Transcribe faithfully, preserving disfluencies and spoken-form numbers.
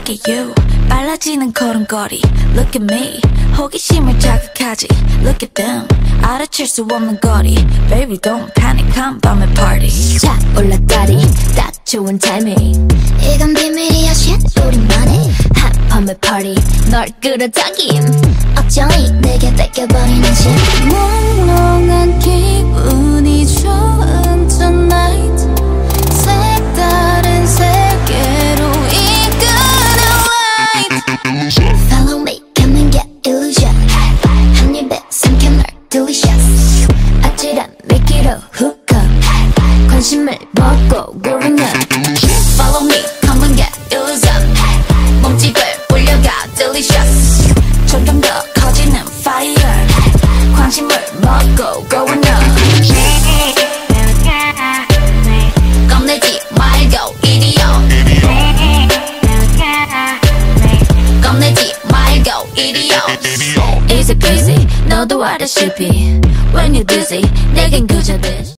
Look at you 빨라지는 걸음걸이 Look at me 호기심을 자극하지 Look at them 알아챌 수 없는 거리 Baby don't panic 한 밤의 party 자 올라다리 딱 좋은 타이밍 이건 비밀이야 shit 우리만의 한 밤의 party 널 끌어당김 어쩌니 내게 뺏겨버리는 심 몽롱한 기분이 좋은 tonight 색다른 세계로 이끄는 light Follow me come and get illusion 한 입에 삼켜 널 delicious 아찔한 미끼로 hook up 관심을 먹고 growing up Follow me come and get illusion 몸집을 올려가 delicious 점점 더 커지는 fire 관심을 먹고 growing up 겁내지 말고 이리요 겁내지 말고 이리요 Easy peasy 너도 알다시피 When you're dizzy 내겐 그저 bitch